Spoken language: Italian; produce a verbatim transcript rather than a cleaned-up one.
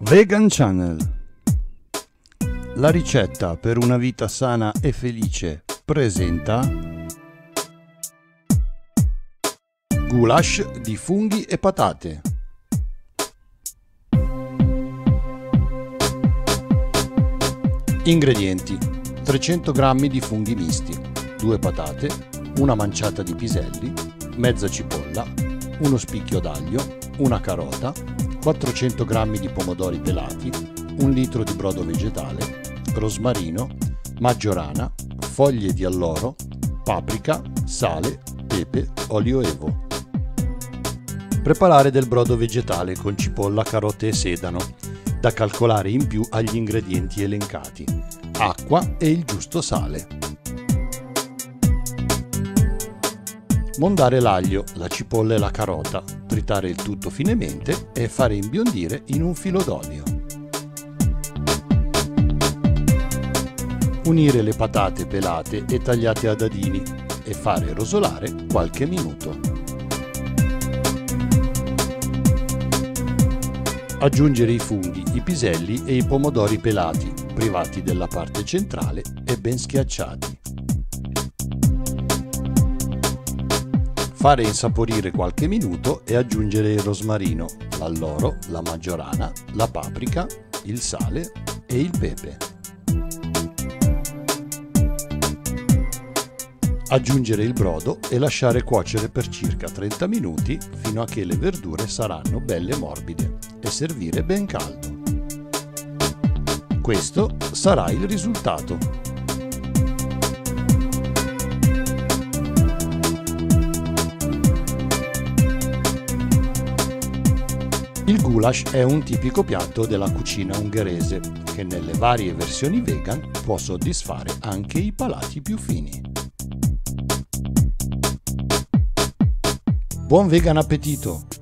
Vegan Channel. La ricetta per una vita sana e felice presenta goulash di funghi e patate. Ingredienti: trecento grammi di funghi misti, due patate, una manciata di piselli, mezza cipolla, uno spicchio d'aglio, una carota, quattrocento grammi di pomodori pelati, un litro di brodo vegetale, rosmarino, maggiorana, foglie di alloro, paprika, sale, pepe, olio evo. Preparare del brodo vegetale con cipolla, carote e sedano, da calcolare in più agli ingredienti elencati, acqua e il giusto sale. Mondare l'aglio, la cipolla e la carota, tritare il tutto finemente e fare imbiondire in un filo d'olio. Unire le patate pelate e tagliate a dadini e fare rosolare qualche minuto. Aggiungere i funghi, i piselli e i pomodori pelati, privati della parte centrale e ben schiacciati. Fare insaporire qualche minuto e aggiungere il rosmarino, l'alloro, la maggiorana, la paprika, il sale e il pepe. Aggiungere il brodo e lasciare cuocere per circa trenta minuti fino a che le verdure saranno belle morbide e servire ben caldo. Questo sarà il risultato. Il goulash è un tipico piatto della cucina ungherese che nelle varie versioni vegan può soddisfare anche i palati più fini. Buon vegan appetito!